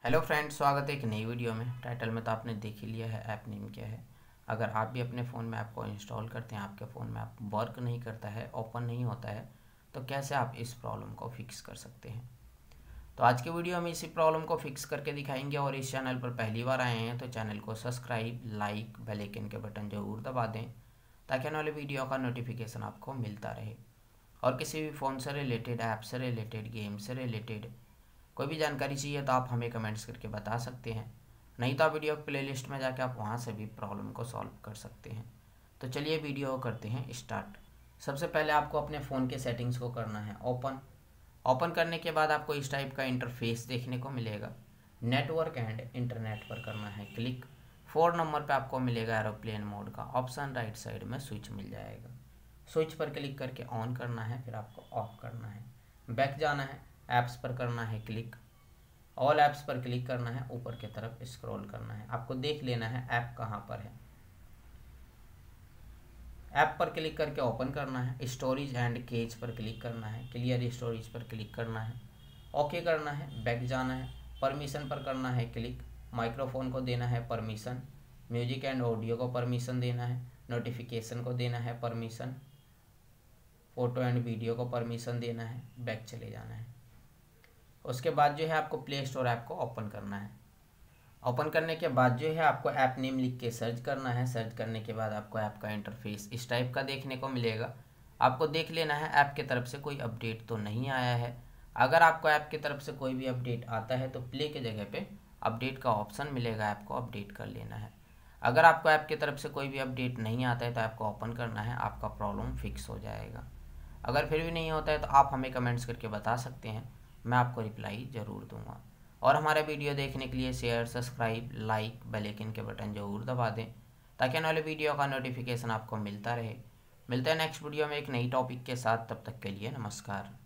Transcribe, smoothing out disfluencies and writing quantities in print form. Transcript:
Hello friends, स्वागत है एक नई वीडियो में। टाइटल में तो आपने देख ही लिया है ऐप नेम क्या है। अगर आप भी अपने फ़ोन में ऐप को इंस्टॉल करते हैं, आपके फ़ोन में ऐप वर्क नहीं करता है, ओपन नहीं होता है, तो कैसे आप इस प्रॉब्लम को फिक्स कर सकते हैं। तो आज के वीडियो में इसी प्रॉब्लम को फिक्स करके दिखाएंगे। और इस चैनल पर पहली बार आए हैं तो चैनल को सब्सक्राइब, लाइक, बेल आइकन के बटन ज़रूर दबा दें ताकि आने वाले वीडियो का नोटिफिकेशन आपको मिलता रहे। और किसी भी फ़ोन से रिलेटेड, ऐप से रिलेटेड, गेम से रिलेटेड कोई भी जानकारी चाहिए तो आप हमें कमेंट्स करके बता सकते हैं। नहीं तो आप वीडियो प्लेलिस्ट में जाके आप वहाँ से भी प्रॉब्लम को सॉल्व कर सकते हैं। तो चलिए वीडियो करते हैं स्टार्ट। सबसे पहले आपको अपने फ़ोन के सेटिंग्स को करना है ओपन करने के बाद आपको इस टाइप का इंटरफेस देखने को मिलेगा। नेटवर्क एंड इंटरनेट पर करना है क्लिक। 4 नंबर पे आपको मिलेगा एरोप्लेन मोड का ऑप्शन, राइट साइड में स्विच मिल जाएगा। स्विच पर क्लिक करके ऑन करना है, फिर आपको ऑफ करना है। बैक जाना है, ऐप्स पर करना है क्लिक। ऑल ऐप्स पर क्लिक करना है, ऊपर की तरफ स्क्रॉल करना है, आपको देख लेना है ऐप कहाँ पर है। ऐप पर क्लिक करके ओपन करना है। स्टोरेज एंड केज पर क्लिक करना है, क्लियर स्टोरेज पर क्लिक करना है, ओके करना है, बैक जाना है। परमिशन पर करना है क्लिक। माइक्रोफोन को देना है परमिशन, म्यूजिक एंड ऑडियो को परमिशन देना है, नोटिफिकेशन को देना है परमिशन, फ़ोटो एंड वीडियो को परमिशन देना है, बैक चले जाना है। उसके बाद जो है आपको प्ले स्टोर ऐप को ओपन करना है। ओपन करने के बाद जो है आपको ऐप नेम लिख के सर्च करना है। सर्च करने के बाद आपको ऐप का इंटरफेस इस टाइप का देखने को मिलेगा। आपको देख लेना है ऐप की तरफ से कोई अपडेट तो नहीं आया है। अगर आपको ऐप की तरफ से कोई भी अपडेट आता है तो प्ले के जगह पे अपडेट का ऑप्शन मिलेगा, ऐप को अपडेट कर लेना है। अगर आपको ऐप की तरफ से कोई भी अपडेट नहीं आता है तो ऐप को ओपन करना है, आपका प्रॉब्लम फिक्स हो जाएगा। अगर फिर भी नहीं होता है तो आप हमें कमेंट्स करके बता सकते हैं, मैं आपको रिप्लाई ज़रूर दूंगा। और हमारा वीडियो देखने के लिए share, subscribe, like, bell icon के बटन ज़रूर दबा दें ताकि आने वाले वीडियो का नोटिफिकेशन आपको मिलता रहे। मिलते हैं नेक्स्ट वीडियो में एक नई टॉपिक के साथ, तब तक के लिए नमस्कार।